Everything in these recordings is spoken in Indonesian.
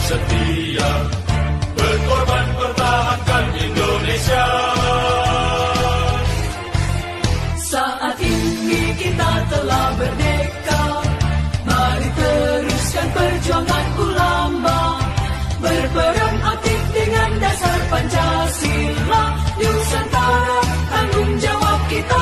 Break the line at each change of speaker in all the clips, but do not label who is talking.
setia, berkorban pertahankan Indonesia.
Saat ini kita telah merdeka, mari teruskan perjuangan ulama, berperan aktif dengan dasar Pancasila, Nusantara tanggung jawab kita.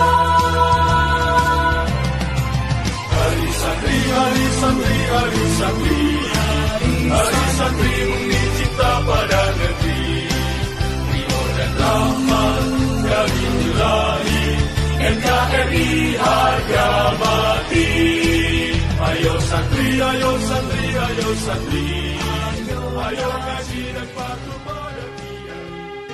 Hari santri, hari santri, hari santri, hari santri murni cinta pada negeri, ridho dan rahmat dari Ilahi, NKRI harga mati. Ayo santri, ayo santri, ayo santri, ayo ngaji dan patuh pada kiai.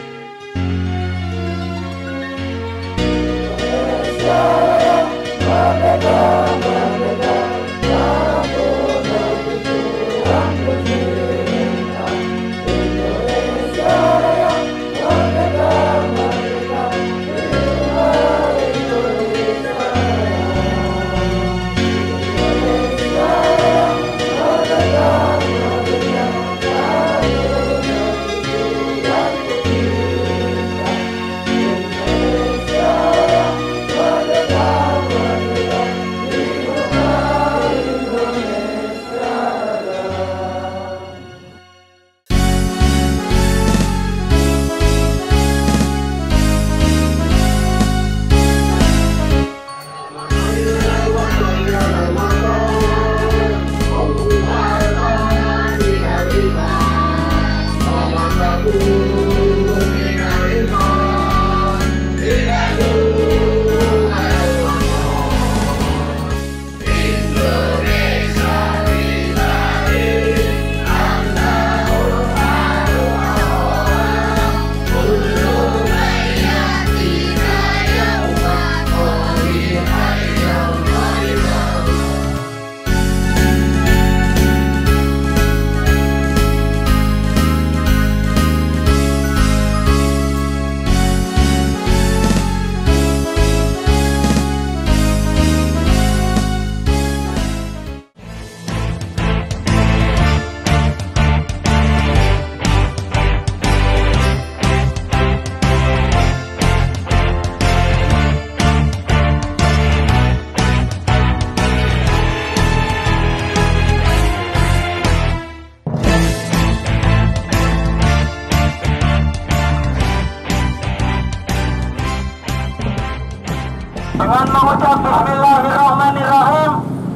Dengan mengucap Bismillahirrahmanirrahim,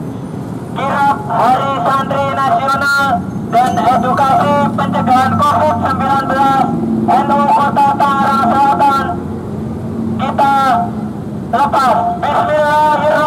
kirap Hari Santri Nasional dan Edukasi Pencegahan COVID-19 NU Kota Tangerang Selatan kita lepas. Bismillahirrahmanirrahim.